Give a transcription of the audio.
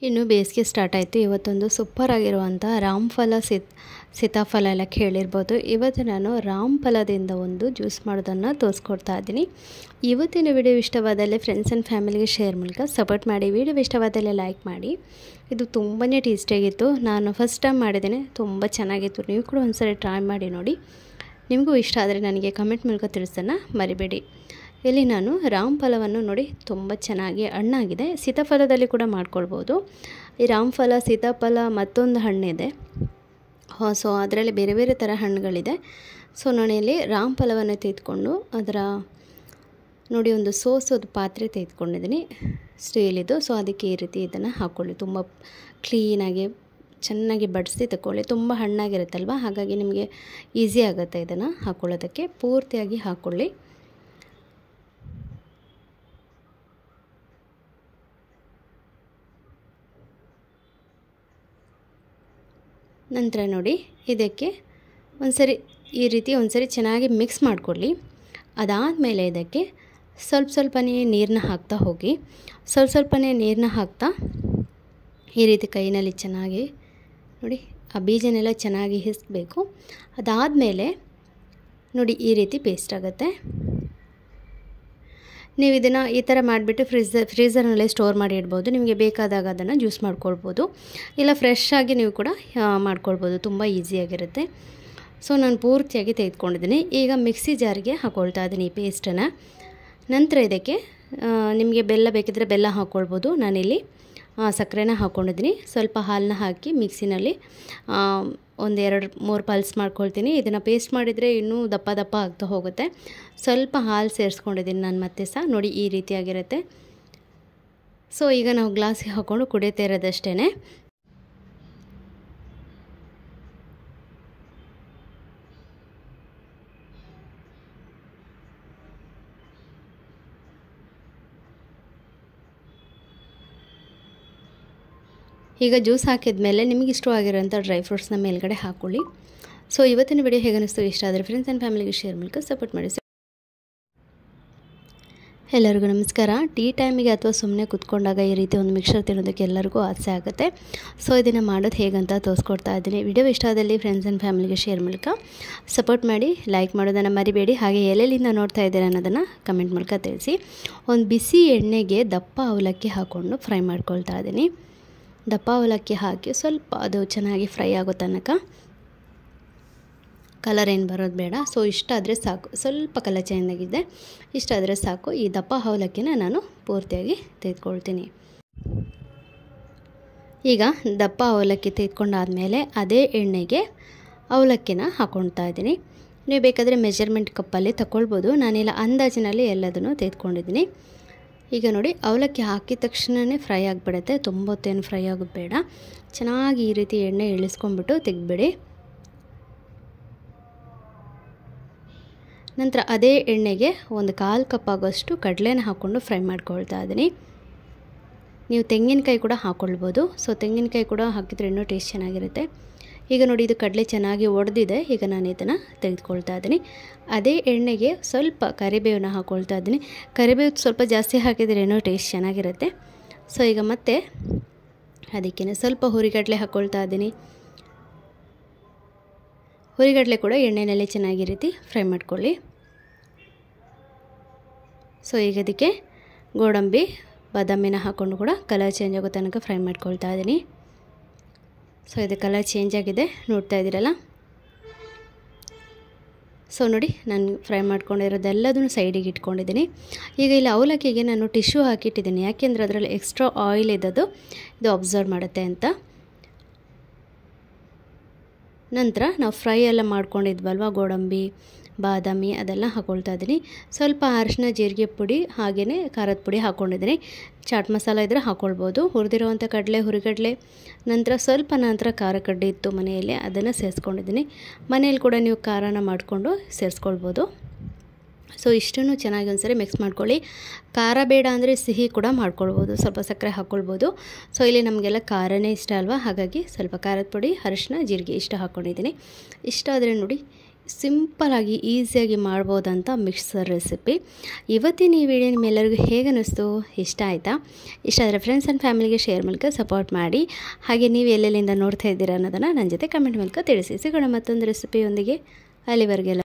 ಇನ್ನು ಬೇಸಿಗೆ ಸ್ಟಾರ್ಟ್ ಆಯಿತು. ಇವತ್ತೊಂದು ಸೂಪರ್ ಆಗಿರುವಂಥ ರಾಮಫಲ ಸೀತಾಫಲ ಎಲ್ಲ ಕೇಳಿರ್ಬೋದು. ಇವತ್ತು ನಾನು ರಾಮಫಲದಿಂದ ಒಂದು ಜ್ಯೂಸ್ ಮಾಡೋದನ್ನು ತೋರಿಸ್ಕೊಡ್ತಾ ಇದ್ದೀನಿ. ಇವತ್ತಿನ ವಿಡಿಯೋ ಇಷ್ಟವಾದಲ್ಲಿ ಫ್ರೆಂಡ್ಸ್ ಆ್ಯಂಡ್ ಫ್ಯಾಮಿಲಿಗೆ ಶೇರ್ ಮೂಲಕ ಸಪೋರ್ಟ್ ಮಾಡಿ. ವಿಡಿಯೋ ಇಷ್ಟವಾದಲ್ಲಿ ಲೈಕ್ ಮಾಡಿ. ಇದು ತುಂಬಾ ಟೇಸ್ಟಿಯಾಗಿತ್ತು. ನಾನು ಫಸ್ಟ್ ಟೈಮ್ ಮಾಡಿದ್ದೇನೆ, ತುಂಬ ಚೆನ್ನಾಗಿತ್ತು. ನೀವು ಕೂಡ ಒಂದ್ಸರಿ ಟ್ರೈ ಮಾಡಿ ನೋಡಿ. ನಿಮಗೂ ಇಷ್ಟ ಆದರೆ ನನಗೆ ಕಮೆಂಟ್ ಮೂಲಕ ತಿಳಿಸೋಣ ಮರಿಬೇಡಿ. ಇಲ್ಲಿ ನಾನು ರಾಮಫಲವನ್ನು ನೋಡಿ ತುಂಬ ಚೆನ್ನಾಗಿ ಹಣ್ಣಾಗಿದೆ. ಸೀತಾಫಲದಲ್ಲಿ ಕೂಡ ಮಾಡ್ಕೊಳ್ಬೋದು. ಈ ರಾಮಫಲ, ಸೀತಾಫಲ, ಮತ್ತೊಂದು ಹಣ್ಣಿದೆ. ಸೊ ಅದರಲ್ಲಿ ಬೇರೆ ಬೇರೆ ಥರ ಹಣ್ಣುಗಳಿದೆ. ಸೊ ನಾನು ಇಲ್ಲಿ ರಾಮಫಲವನ್ನು ತೆಗೆದುಕೊಂಡು ಅದರ ನೋಡಿ ಒಂದು ಸೋಸೋದು ಪಾತ್ರೆ ತೆಗೆದುಕೊಂಡಿದ್ದೀನಿ, ಸ್ಟೀಲಿದು. ಸೊ ಅದಕ್ಕೆ ಈ ರೀತಿ ಇದನ್ನು ಹಾಕ್ಕೊಳ್ಳಿ. ತುಂಬ ಕ್ಲೀನಾಗಿ ಚೆನ್ನಾಗಿ ಬಡಿಸಿ ತಗೊಳ್ಳಿ. ತುಂಬ ಹಣ್ಣಾಗಿರುತ್ತಲ್ವ, ಹಾಗಾಗಿ ನಿಮಗೆ ಈಸಿ ಆಗುತ್ತೆ ಇದನ್ನು ಹಾಕ್ಕೊಳ್ಳೋದಕ್ಕೆ. ಪೂರ್ತಿಯಾಗಿ ಹಾಕ್ಕೊಳ್ಳಿ. ನಂತರ ನೋಡಿ ಇದಕ್ಕೆ ಈ ರೀತಿ ಒಂದ್ಸರಿ ಚೆನ್ನಾಗಿ ಮಿಕ್ಸ್ ಮಾಡಿಕೊಳ್ಳಿ. ಅದಾದಮೇಲೆ ಇದಕ್ಕೆ ಸ್ವಲ್ಪನೇ ನೀರನ್ನ ಹಾಕ್ತಾ ಹೋಗಿ. ಸ್ವಲ್ಪನೇ ನೀರನ್ನ ಹಾಕ್ತಾ ಈ ರೀತಿ ಕೈನಲ್ಲಿ ಚೆನ್ನಾಗಿ ನೋಡಿ ಆ ಬೀಜನೆಲ್ಲ ಚೆನ್ನಾಗಿ ಹಿಸ್ಬೇಕು. ಅದಾದಮೇಲೆ ನೋಡಿ ಈ ರೀತಿ ಪೇಸ್ಟ್ ಆಗುತ್ತೆ. ನೀವು ಇದನ್ನು ಈ ಥರ ಮಾಡಿಬಿಟ್ಟು ಫ್ರೀಝರ್ನಲ್ಲೇ ಸ್ಟೋರ್ ಮಾಡಿ ಇಡ್ಬೋದು. ನಿಮಗೆ ಬೇಕಾದಾಗ ಅದನ್ನು ಜ್ಯೂಸ್ ಮಾಡ್ಕೊಳ್ಬೋದು, ಇಲ್ಲ ಫ್ರೆಶ್ ಆಗಿ ನೀವು ಕೂಡ ಮಾಡ್ಕೊಳ್ಬೋದು. ತುಂಬ ಈಸಿಯಾಗಿರುತ್ತೆ. ಸೊ ನಾನು ಪೂರ್ತಿಯಾಗಿ ತೆಗೆದುಕೊಂಡಿದ್ದೀನಿ. ಈಗ ಮಿಕ್ಸಿ ಜಾರಿಗೆ ಹಾಕ್ಕೊಳ್ತಾ ಇದ್ದೀನಿ ಈ ಪೇಸ್ಟನ್ನು. ನಂತರ ಇದಕ್ಕೆ ನಿಮಗೆ ಬೆಲ್ಲ ಬೇಕಿದ್ದರೆ ಬೆಲ್ಲ ಹಾಕ್ಕೊಳ್ಬೋದು. ನಾನಿಲ್ಲಿ ಸಕ್ಕರೆನ ಹಾಕ್ಕೊಂಡಿದ್ದೀನಿ. ಸ್ವಲ್ಪ ಹಾಲನ್ನ ಹಾಕಿ ಮಿಕ್ಸಿನಲ್ಲಿ 1-2-3 ಪಲ್ಸ್ ಮಾಡ್ಕೊಳ್ತೀನಿ. ಇದನ್ನು ಪೇಸ್ಟ್ ಮಾಡಿದರೆ ಇನ್ನೂ ದಪ್ಪ ಆಗ್ತಾ ಹೋಗುತ್ತೆ. ಸ್ವಲ್ಪ ಹಾಲು ಸೇರಿಸ್ಕೊಂಡಿದ್ದೀನಿ ನಾನು ಮತ್ತೆ ಸಹ. ನೋಡಿ ಈ ರೀತಿಯಾಗಿರುತ್ತೆ. ಸೊ ಈಗ ನಾವು ಗ್ಲಾಸಿಗೆ ಹಾಕ್ಕೊಂಡು ಕುಡಿಯುತ್ತಾ ಇರೋದಷ್ಟೇ. ಈಗ ಜ್ಯೂಸ್ ಹಾಕಿದ ಮೇಲೆ ನಿಮಗೆ ಇಷ್ಟವಾಗಿರೋಂಥ ಡ್ರೈ ಫ್ರೂಟ್ಸ್ನ ಮೇಲ್ಗಡೆ ಹಾಕ್ಕೊಳ್ಳಿ. ಸೊ ಇವತ್ತಿನ ವಿಡಿಯೋ ಹೇಗೆ ಅನಿಸ್ತು, ಇಷ್ಟ ಆದರೆ ಫ್ರೆಂಡ್ಸ್ ಆ್ಯಂಡ್ ಫ್ಯಾಮಿಲಿಗೆ ಶೇರ್ ಮೂಲಕ ಸಪೋರ್ಟ್ ಮಾಡಿ. ಎಲ್ಲರಿಗೂ ನಮಸ್ಕಾರ. ಟೀ ಟೈಮಿಗೆ ಅಥವಾ ಸುಮ್ಮನೆ ಕೂತ್ಕೊಂಡಾಗ ಈ ರೀತಿ ಒಂದು ಮಿಕ್ಸರ್ ತಿನ್ನೋದಕ್ಕೆ ಎಲ್ಲರಿಗೂ ಆಸೆ ಆಗುತ್ತೆ. ಸೊ ಇದನ್ನು ಮಾಡೋದು ಹೇಗಂತ ತೋರಿಸ್ಕೊಡ್ತಾ ಇದ್ದೀನಿ. ವಿಡಿಯೋ ಇಷ್ಟ ಆದಲ್ಲಿ ಫ್ರೆಂಡ್ಸ್ ಆ್ಯಂಡ್ ಫ್ಯಾಮಿಲಿಗೆ ಶೇರ್ ಮೂಲಕ ಸಪೋರ್ಟ್ ಮಾಡಿ. ಲೈಕ್ ಮಾಡೋದನ್ನು ಮರಿಬೇಡಿ. ಹಾಗೆ ಎಲ್ಲೆಲ್ಲಿಂದ ನೋಡ್ತಾ ಇದ್ದೀರಾ ಅನ್ನೋದನ್ನು ಕಮೆಂಟ್ ಮೂಲಕ ತಿಳಿಸಿ. ಒಂದು ಬಿಸಿ ಎಣ್ಣೆಗೆ ದಪ್ಪ ಅವಲಕ್ಕಿ ಹಾಕ್ಕೊಂಡು ಫ್ರೈ ಮಾಡ್ಕೊಳ್ತಾ ಇದ್ದೀನಿ. ದಪ್ಪ ಅವಲಕ್ಕಿ ಹಾಕಿ ಸ್ವಲ್ಪ ಅದು ಚೆನ್ನಾಗಿ ಫ್ರೈ ಆಗೋ ತನಕ, ಕಲರ್ ಏನು ಬರೋದು ಬೇಡ. ಸೊ ಇಷ್ಟ ಆದರೆ ಸಾಕು. ಸ್ವಲ್ಪ ಕಲರ್ ಚೇಂಜ್ ಆಗಿದೆ, ಇಷ್ಟ ಆದರೆ ಸಾಕು. ಈ ದಪ್ಪ ಅವಲಕ್ಕಿನ ನಾನು ಪೂರ್ತಿಯಾಗಿ ತೆಗೆದುಕೊಳ್ತೀನಿ. ಈಗ ದಪ್ಪ ಅವಲಕ್ಕಿ ತೆಗೆದುಕೊಂಡಾದಮೇಲೆ ಅದೇ ಎಣ್ಣೆಗೆ ಅವಲಕ್ಕಿನ ಹಾಕ್ಕೊಳ್ತಾ ಇದ್ದೀನಿ. ನೀವು ಬೇಕಾದರೆ ಮೆಜರ್ಮೆಂಟ್ ಕಪ್ಪಲ್ಲಿ ತಗೊಳ್ಬೋದು. ನಾನೆಲ್ಲ ಅಂದಾಜಿನಲ್ಲಿ ಎಲ್ಲದನ್ನು ತೆಗೆದುಕೊಂಡಿದ್ದೀನಿ. ಈಗ ನೋಡಿ ಅವಲಕ್ಕಿ ಹಾಕಿದ ತಕ್ಷಣವೇ ಫ್ರೈ ಆಗಿಬಿಡುತ್ತೆ. ತುಂಬ ಹೊತ್ತೇನು ಫ್ರೈ ಆಗೋದು ಬೇಡ. ಚೆನ್ನಾಗಿ ಈ ರೀತಿ ಎಣ್ಣೆ ಇಳಿಸ್ಕೊಂಡ್ಬಿಟ್ಟು ತೆಗೆದ್ಬಿಡಿ. ನಂತರ ಅದೇ ಎಣ್ಣೆಗೆ 1/4 ಕಪ್ ಆಗೋಷ್ಟು ಕಡಲೆನ ಹಾಕ್ಕೊಂಡು ಫ್ರೈ ಮಾಡ್ಕೊಳ್ತಾ ಇದ್ದೀನಿ. ನೀವು ತೆಂಗಿನಕಾಯಿ ಕೂಡ ಹಾಕ್ಕೊಳ್ಬೋದು. ಸೊ ತೆಂಗಿನಕಾಯಿ ಕೂಡ ಹಾಕಿದರೆ ಇನ್ನೂ ಟೇಸ್ಟ್ ಚೆನ್ನಾಗಿರುತ್ತೆ. ಈಗ ನೋಡಿ ಇದು ಕಡಲೆ ಚೆನ್ನಾಗಿ ಒಡೆದಿದೆ. ಈಗ ನಾನು ಇದನ್ನು ತೆಗೆದುಕೊಳ್ತಾ ಇದ್ದೀನಿ. ಅದೇ ಎಣ್ಣೆಗೆ ಸ್ವಲ್ಪ ಕರಿಬೇವನ್ನ ಹಾಕ್ಕೊಳ್ತಾ ಇದ್ದೀನಿ. ಕರಿಬೇವು ಸ್ವಲ್ಪ ಜಾಸ್ತಿ ಹಾಕಿದರೆ ಏನೋ ಟೇಸ್ಟ್ ಚೆನ್ನಾಗಿರುತ್ತೆ. ಸೊ ಈಗ ಮತ್ತೆ ಅದಕ್ಕೇ ಸ್ವಲ್ಪ ಹುರಿಗಡಲೆ ಹಾಕ್ಕೊಳ್ತಾ ಇದ್ದೀನಿ. ಹುರಿಗಡಲೆ ಕೂಡ ಎಣ್ಣೆಯಲ್ಲಿ ಚೆನ್ನಾಗಿ ರೀತಿ ಫ್ರೈ ಮಾಡ್ಕೊಳ್ಳಿ. ಸೊ ಈಗ ಅದಕ್ಕೆ ಗೋಡಂಬಿ, ಬಾದಾಮಿನ ಹಾಕ್ಕೊಂಡು ಕೂಡ ಕಲರ್ ಚೇಂಜ್ ಆಗೋ ತನಕ ಫ್ರೈ ಮಾಡ್ಕೊಳ್ತಾ ಇದ್ದೀನಿ. ಸೊ ಇದು ಕಲರ್ ಚೇಂಜ್ ಆಗಿದೆ, ನೋಡ್ತಾ ಇದ್ದೀರಲ್ಲ. ಸೊ ನೋಡಿ ನಾನು ಫ್ರೈ ಮಾಡ್ಕೊಂಡಿರೋದೆಲ್ಲದನ್ನು ಸೈಡಿಗೆ ಇಟ್ಕೊಂಡಿದ್ದೀನಿ. ಈಗ ಇಲ್ಲಿ ಅವಲಕ್ಕಿಗೆ ನಾನು ಟಿಶ್ಯೂ ಹಾಕಿಟ್ಟಿದ್ದೀನಿ, ಯಾಕೆಂದರೆ ಅದರಲ್ಲಿ ಎಕ್ಸ್ಟ್ರಾ ಆಯಿಲ್ ಇದ್ದದ್ದು ಇದು ಅಬ್ಸರ್ವ್ ಮಾಡುತ್ತೆ ಅಂತ. ನಂತರ ನಾವು ಫ್ರೈ ಎಲ್ಲ ಮಾಡ್ಕೊಂಡಿದ್ವಲ್ವ, ಗೋಡಂಬಿ, ಬಾದಾಮಿ ಅದೆಲ್ಲ ಹಾಕ್ಕೊಳ್ತಾ ಇದ್ದೀನಿ. ಸ್ವಲ್ಪ ಅರಿಶಿನ, ಜೀರಿಗೆ ಪುಡಿ, ಹಾಗೆಯೇ ಖಾರದ ಪುಡಿ ಹಾಕ್ಕೊಂಡಿದ್ದೀನಿ. ಚಾಟ್ ಮಸಾಲ ಇದ್ದರೆ ಹಾಕ್ಕೊಳ್ಬೋದು. ಹುರಿದಿರುವಂಥ ಹುರಿಗಡಲೆ, ನಂತರ ಖಾರ ಕಡ್ಡಿ ಇತ್ತು ಮನೆಯಲ್ಲಿ, ಅದನ್ನು ಸೇರಿಸ್ಕೊಂಡಿದ್ದೀನಿ. ಮನೆಯಲ್ಲಿ ಕೂಡ ನೀವು ಖಾರನ ಮಾಡಿಕೊಂಡು ಸೇರಿಸ್ಕೊಳ್ಬೋದು. ಸೊ ಇಷ್ಟನ್ನು ಚೆನ್ನಾಗಿ ಒಂದ್ಸರಿ ಮಿಕ್ಸ್ ಮಾಡ್ಕೊಳ್ಳಿ. ಖಾರ ಬೇಡ ಅಂದರೆ ಸಿಹಿ ಕೂಡ ಮಾಡ್ಕೊಳ್ಬೋದು, ಸ್ವಲ್ಪ ಸಕ್ಕರೆ ಹಾಕ್ಕೊಳ್ಬೋದು. ಸೊ ಇಲ್ಲಿ ನಮಗೆಲ್ಲ ಖಾರನೇ ಇಷ್ಟ ಅಲ್ವಾ, ಹಾಗಾಗಿ ಸ್ವಲ್ಪ ಖಾರದ ಪುಡಿ, ಅರಿಶಿನ, ಜೀರಿಗೆ ಇಷ್ಟ ಹಾಕ್ಕೊಂಡಿದ್ದೀನಿ. ಇಷ್ಟ ಆದರೆ ನೋಡಿ ಸಿಂಪಲಾಗಿ ಈಸಿಯಾಗಿ ಮಾಡ್ಬೋದಂತ ಮಿಕ್ಸರ್ ರೆಸಿಪಿ. ಇವತ್ತಿನ ಈ ವಿಡಿಯೋ ನಿಮ್ಮೆಲ್ಲರಿಗೂ ಹೇಗೆ ಅನ್ನಿಸ್ತು? ಇಷ್ಟ ಆಯಿತಾ? ಇಷ್ಟ ಆದರೆ ಫ್ರೆಂಡ್ಸ್ ಆ್ಯಂಡ್ ಫ್ಯಾಮಿಲಿಗೆ ಶೇರ್ ಮೂಲಕ ಸಪೋರ್ಟ್ ಮಾಡಿ. ಹಾಗೆ ನೀವು ಎಲ್ಲೆಲ್ಲಿಂದ ನೋಡ್ತಾ ಇದ್ದೀರಾ ಅನ್ನೋದನ್ನು ನನ್ನ ಜೊತೆ ಕಮೆಂಟ್ ಮೂಲಕ ತಿಳಿಸಿ. ಸಿಗೋಣ ಮತ್ತೊಂದು ರೆಸಿಪಿಯೊಂದಿಗೆ. ಅಲ್ಲಿವರೆಗೆಲ್ಲ